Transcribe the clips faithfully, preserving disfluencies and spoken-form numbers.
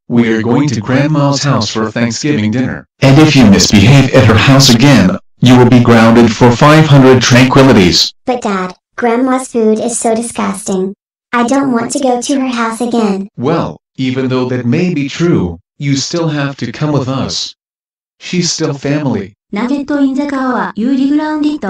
We are going to Grandma's house for Thanksgiving dinner. And if you misbehave at her house again, you will be grounded for five hundred tranquilities. But Dad, Grandma's food is so disgusting. I don't want to go to her house again. Well, even though that may be true, you still have to come with us. She's still family. Nugget in the car, you be grounded.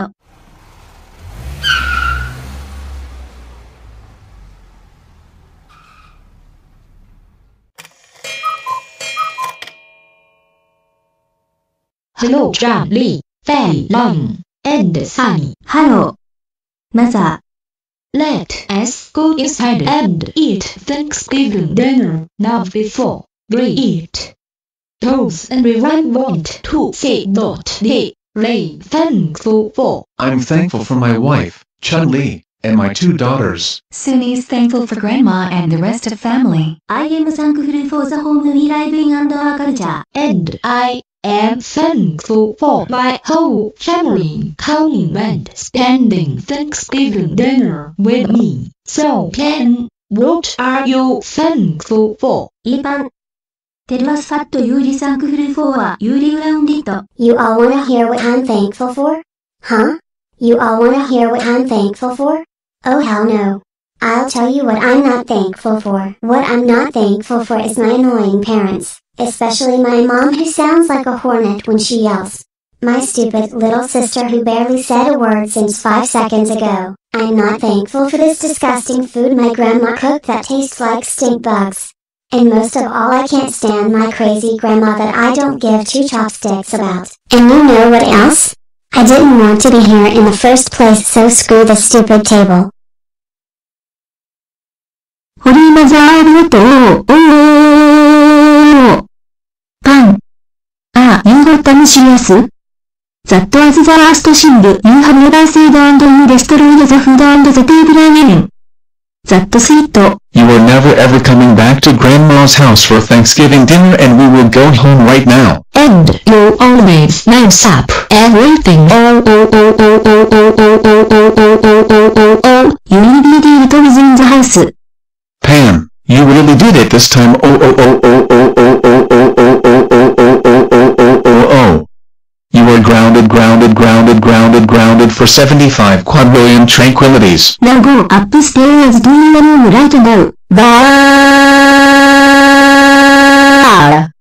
Hello, Charlie, Federica, and Sunni. Hello, Mother. Let us go inside and eat Thanksgiving dinner now before we eat. Those everyone want to say what they are thankful for. I'm thankful for my wife, Chun-Li, and my two daughters. Sunni is thankful for Grandma and the rest of family. I am thankful for the home we living and our culture. And I am thankful for my whole family coming and spending Thanksgiving dinner with me. So Ken, what are you thankful for? Ipan. Tell us what you be thankful for, you be grounded. You all wanna hear what I'm thankful for? Huh? You all wanna hear what I'm thankful for? Oh hell no. I'll tell you what I'm not thankful for. What I'm not thankful for is my annoying parents. Especially my mom who sounds like a hornet when she yells. My stupid little sister who barely said a word since five seconds ago. I'm not thankful for this disgusting food my grandma cooked that tastes like stink bugs. And most of all, I can't stand my crazy grandma that I don't give two chopsticks about. And you know what else? I didn't want to be here in the first place, so screw the stupid table. ホリーマザーありがとう。おー。パン。ああ、you got them serious? That was the last thing. You have never said and you destroyed the food and the table again. That's it. You are never ever coming back to Grandma's house for Thanksgiving dinner and we will go home right now. And you always mess up everything. Oh, oh, oh, oh, oh, oh, oh, oh, oh, oh, oh, oh, oh, oh. You really did it within the house. Pam, you really did it this time. Oh, oh, oh, oh, oh, oh, oh, oh, oh, oh, oh, oh, oh, oh, oh, oh, oh. You are grounded, grounded, grounded, grounded, grounded for seventy-five quadrillion tranquilities. Now go upstairs to your room right now. Bye.